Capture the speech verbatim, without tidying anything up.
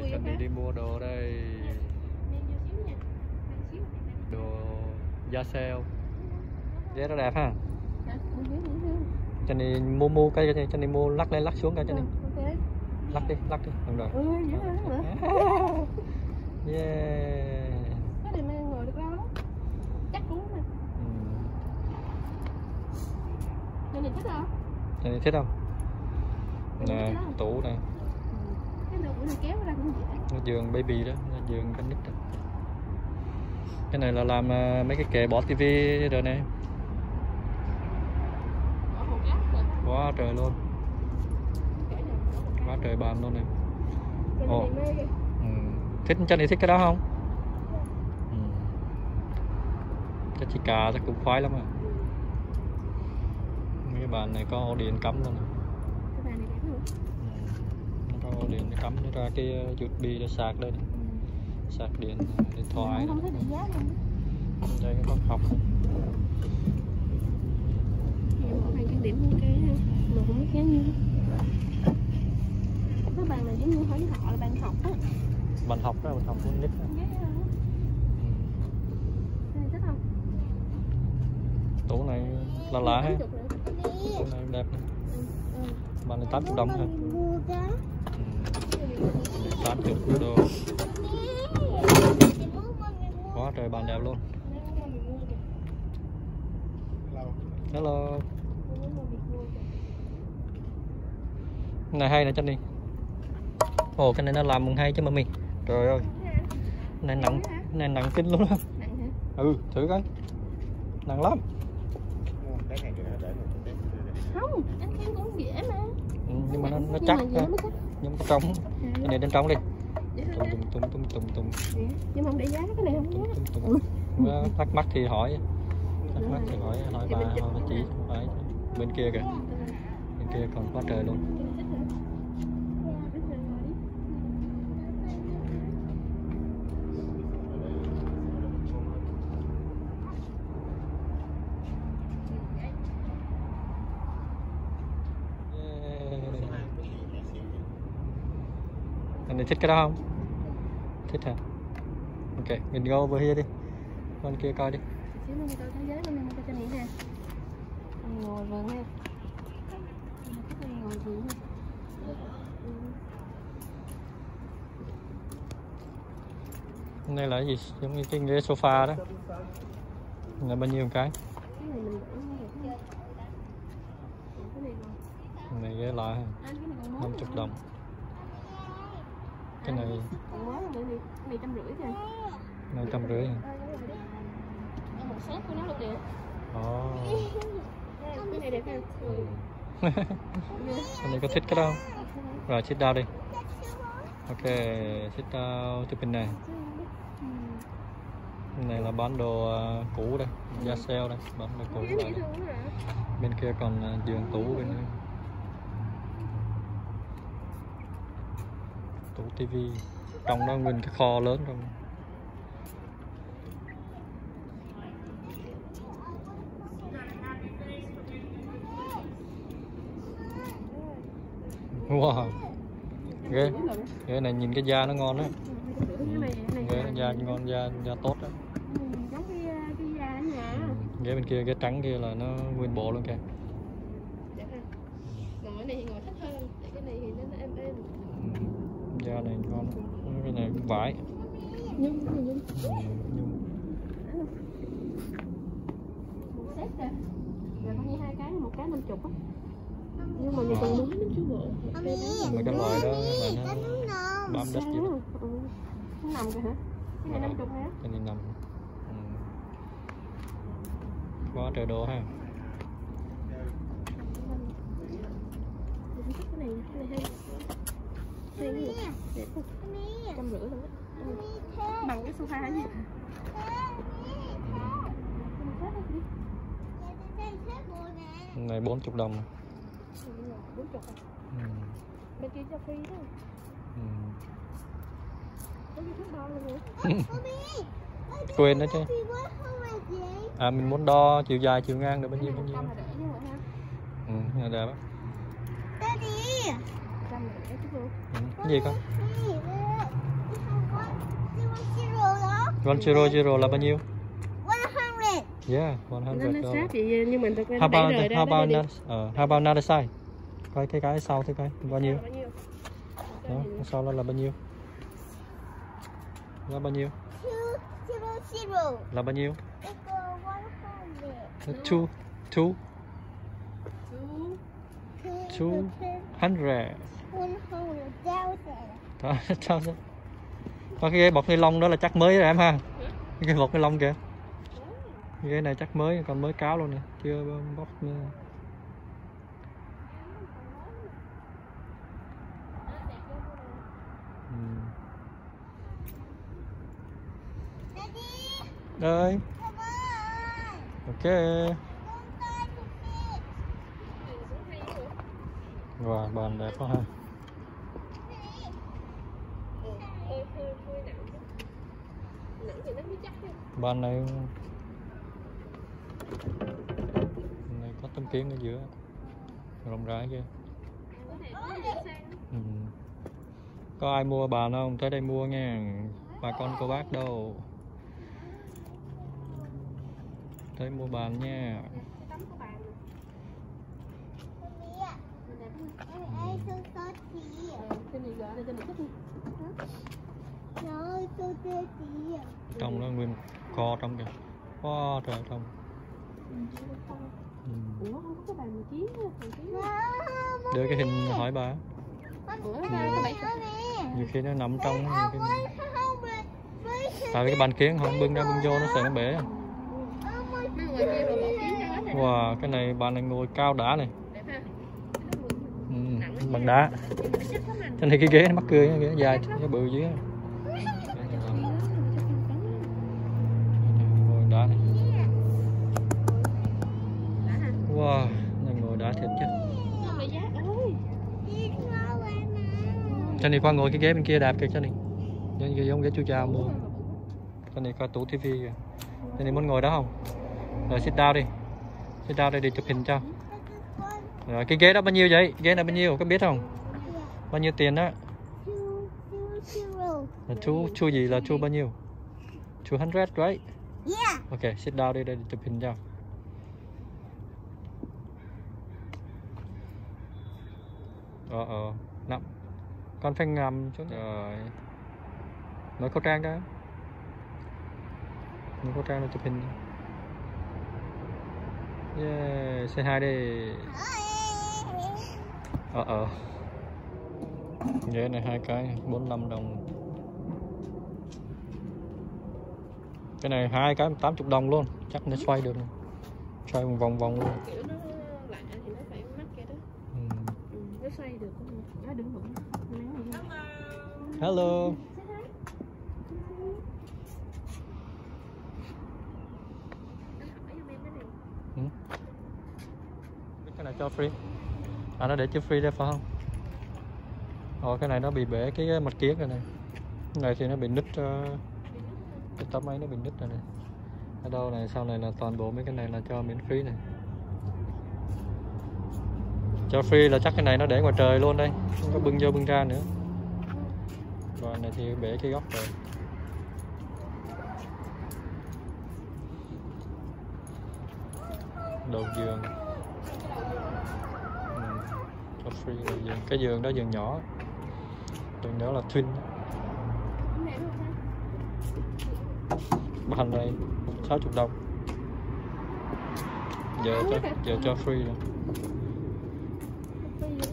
Cần đi, đi mua đồ đây. Đồ da sale. Ghế nó đẹp ha. Cho nên mua mua cái cho nên mua lắc lên lắc xuống cái cho nên. Lắc đi, lắc đi. Được rồi. Yeah. Cái này mình ngồi được lâu lắm. Chắc cũng mà. Cái này thích không? Cái này thích không? Nè, tủ này. Cái đầu này kéo ra cũng dễ. Giường baby đó, giường con nít đó. Cái này là làm uh, mấy cái kệ bỏ tivi rồi nè. Quá trời luôn. Quá trời bàn luôn nè. Ồ. Ừ. Thích cho này thích cái đó không? Ừ. Cái chị cà chắc cũng khoái lắm à. Mấy cái bàn này có ổ điện cắm luôn nè. Cái bàn này đẹp luôn. Ừ. Nó có ổ điện cắm nó ra cái u ét bê để sạc đây. Sạc điện điện thoại. Không thấy điện giá luôn. Đây cái phòng học. Mỗi bàn trang điểm như cái mà không biết giá nhiêu. Cái bàn này giống như hỏi họ là bàn học á. Bàn học đó, bàn học con nít đó. Cái này thích không? Tủ này là lạ ha. Tủ này đẹp. Ừ. Bàn này tám mươi đồng ha. tám mươi đô. Quá trời bàn đẹp luôn. Hello. Cái này hay nè Chân đi. Ồ cái này nó làm hay chứ mà mình. Trời ơi. Cái này nặng, cái này nặng kinh luôn á. Ừ, thử coi. Nặng lắm. Không, anh kêu cũng dễ mà. Ừ, nhưng mà nó, nó chắc ha. Nhưng mà trong. Cái này bên trong đi. Tung tung tung tung tung tung. Nhưng mà không để giá cái này không giá. Thắc mắc thì hỏi. Thắc mắc thì hỏi hỏi bà hỏi bà chị phải bên kia kìa. Bên kia còn quá trời luôn. Anh này thích cái đó không? Thích hả? Ok, mình go over here đi. Bên kia coi đi. Xíu nữa coi thế giới bên này cho chị nè. Ngồi vườn ha. Ngồi vườn ha. Cái này là cái gì? Giống như cái ghế sofa đó. Là bao nhiêu một cái? Cái này mình để cái này rồi. Cái này ghế lạ ha. năm mươi đồng. Cái này còn mới nữa đi, này trăm rưỡi thôi. Này trăm rưỡi hả? Một set của nó được đẹp. Ồ. Cái này đẹp ha. Cái này có thích cái đó không? Rồi sit down đi. Ok, sit down chụp hình này. Cái này là bán đồ uh, cũ đây, da sale đây, bán đồ cũ lại đây. Bên kia còn uh, giường tủ bên đây. Tủ tivi, trong đó nguyên cái kho lớn trong. Wow, ghê, ghê này nhìn cái da nó ngon đó. Ghê da ngon, da da tốt đó. Giống cái cái da ở nhà. Ghế bên kia, ghế trắng kia là nó nguyên bộ luôn kìa. Ngồi này thì ngồi thích hơn, cái này thì nó êm êm. Da này ngon, cái này cũng vải. Nhung, nhung. Nhung. Một set kìa. Rồi bao nhiêu hai cái, một cái năm chục á. Nhưng mà mình còn đúng đến chú bộ. Nhưng mà cái loại đó là nó bám đất vậy đó. Nó nằm kìa hả? Cái này năm chục hả? Cái này nằm. Ừ. Quá trời đồ ha. Cái này, cái này hay. Hay cái gì? Đẹp không? Trăm rưỡi luôn á. Bằng cái sofa gì? Này bốn mươi đồng. bốn mươi à? Ừ. Bên kia cho free đó. Ừ. Có cái thước đo luôn nữa. Quên đó chứ. À mình muốn đo chiều dài chiều ngang được bao nhiêu bao nhiêu. Ừ, là đẹp á. Trăm rưỡi chút luôn. Ừ. Cái gì con? One zero zero là bao nhiêu? one hundred. Yeah, one hundred. Nó sát thì nhưng mình thực ra How nó about, đẩy rời how ra about, đó. not, uh, how about another side? Coi cái cái sau thế coi bao nhiêu? Đó, sau đó là bao nhiêu? Là bao nhiêu? Two zero zero. Là bao nhiêu? Equal one hundred. Two, two, Two. two hundred. One hundred thousand. Đó, sao sao? Có cái ghế bọc ni lông đó là chắc mới rồi em ha. Cái ghế bọc ni lông kìa. Cái ghế này chắc mới, còn mới cáo luôn nè, chưa bóc nữa. Đây. Ok. Wow, bàn đẹp quá ha. Bàn này này có tấm kiến ở giữa, rộng rãi kia. Ừ. Có ai mua bàn không? Tới đây mua nha, bà con cô bác đâu. Tới mua bàn nha. Trong đó nguyên kho trong kìa. Wow, trời trong. Ừ. Đưa cái hình hỏi bà. Ừ. Nhiều khi nó nằm trong cái... Tại vì cái bàn kiến không bưng ra bưng vô nó sẽ nó bể. Wow, cái này bàn này ngồi cao đã này. Ừ, bằng đá. Cái này cái ghế nó mắc cười, cái ghế dài, cái bự dưới. Ngồi đá này. Wow, này ngồi đá thiệt chứ. Cho này qua ngồi cái ghế bên kia đạp kìa cho này. Giống giống ghế chú cha mua. Cho này coi tủ tivi kìa. Cho này muốn ngồi đó không? Rồi sit down đi. Sit down đây để chụp hình cho. Rồi cái ghế đó bao nhiêu vậy? Ghế này bao nhiêu? Có biết không? Bao nhiêu tiền đó? Là chú chú gì là chú bao nhiêu? two hundred right? Yeah. Ok, sit down đi đây để chụp hình cho. Ờ ờ, nằm. Con phải ngầm chút. Rồi. Nói khẩu trang đó. Nói khẩu trang để chụp hình. Yeah, say hi đi. Ờ ờ. Ghế này hai cái bốn mươi lăm đồng. Cái này hai cái tám mươi đồng luôn, chắc nó xoay được. Xoay vòng vòng vòng luôn. Kiểu nó lạ thì nó phải mắc cái đó. Ừ. Ừ, nó xoay được không? Nó đứng vững. Hello. Ừ. Cái này cho free. À nó để cho free đây phải không? Ồ cái này nó bị bể cái mặt kiến rồi này. Cái này thì nó bị nứt uh, cái tấm ấy nó bị nứt rồi này. Ở đâu này sau này là toàn bộ mấy cái này là cho miễn phí này. Cho free là chắc cái này nó để ngoài trời luôn đây, không có bưng vô bưng ra nữa. Rồi này thì bể cái góc rồi. Đầu giường. Ừ. Cho free đầu giường. Cái giường đó giường nhỏ. Giường đó là twin. Bàn này sáu mươi đồng. Giờ cho giờ cho free rồi.